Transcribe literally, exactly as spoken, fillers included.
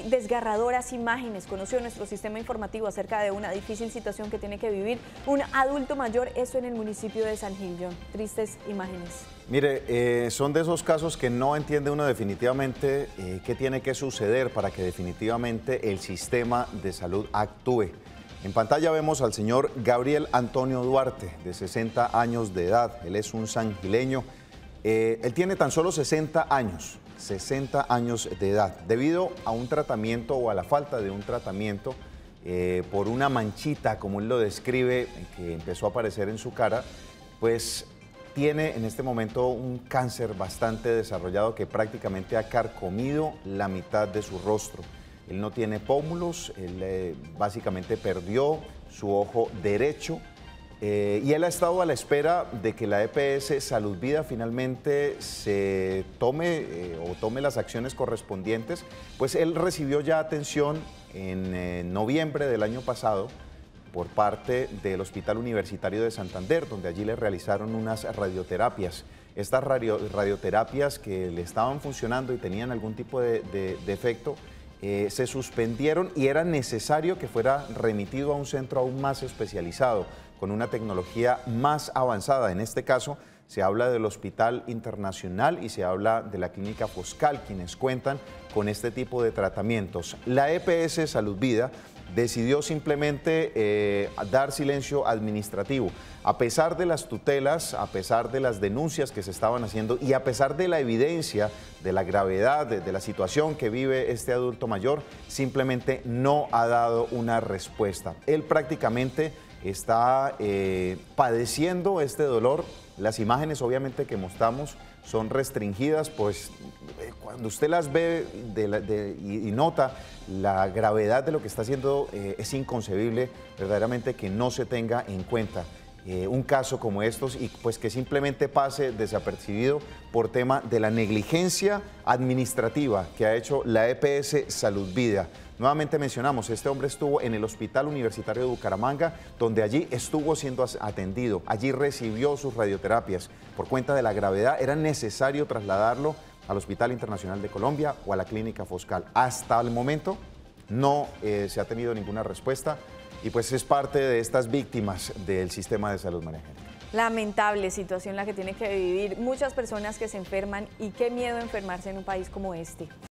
y desgarradoras imágenes conoció nuestro sistema informativo acerca de una difícil situación que tiene que vivir un adulto mayor, eso en el municipio de San Gil, John. Tristes imágenes. Mire, eh, son de esos casos que no entiende uno definitivamente eh, qué tiene que suceder para que definitivamente el sistema de salud actúe. En pantalla vemos al señor Gabriel Antonio Duarte, de sesenta años de edad. Él es un sangileño. Eh, él tiene tan solo sesenta años, sesenta años de edad. Debido a un tratamiento o a la falta de un tratamiento eh, por una manchita, como él lo describe, que empezó a aparecer en su cara, pues tiene en este momento un cáncer bastante desarrollado que prácticamente ha carcomido la mitad de su rostro. Él no tiene pómulos, él eh, básicamente perdió su ojo derecho eh, y él ha estado a la espera de que la E P S Salud Vida finalmente se tome eh, o tome las acciones correspondientes, pues él recibió ya atención en eh, noviembre del año pasado por parte del Hospital Universitario de Santander, donde allí le realizaron unas radioterapias. Estas radio, radioterapias que le estaban funcionando y tenían algún tipo de, de, de efecto, eh, se suspendieron y era necesario que fuera remitido a un centro aún más especializado, con una tecnología más avanzada. En este caso, se habla del Hospital Internacional y se habla de la Clínica Foscal, quienes cuentan con este tipo de tratamientos. La E P S Salud Vida decidió simplemente eh, dar silencio administrativo. A pesar de las tutelas, a pesar de las denuncias que se estaban haciendo y a pesar de la evidencia de la gravedad de, de la situación que vive este adulto mayor, simplemente no ha dado una respuesta. Él prácticamente está eh, padeciendo este dolor. Las imágenes obviamente que mostramos son restringidas, pues cuando usted las ve de la, de, y, y nota la gravedad de lo que está haciendo, eh, es inconcebible verdaderamente que no se tenga en cuenta eh, un caso como estos y pues que simplemente pase desapercibido por tema de la negligencia administrativa que ha hecho la E P S Salud Vida. Nuevamente mencionamos, este hombre estuvo en el Hospital Universitario de Bucaramanga, donde allí estuvo siendo atendido, allí recibió sus radioterapias. Por cuenta de la gravedad era necesario trasladarlo al Hospital Internacional de Colombia o a la Clínica Foscal. Hasta el momento no eh, se ha tenido ninguna respuesta y pues es parte de estas víctimas del sistema de salud, María Angélica. Lamentable situación la que tiene que vivir muchas personas que se enferman y qué miedo enfermarse en un país como este.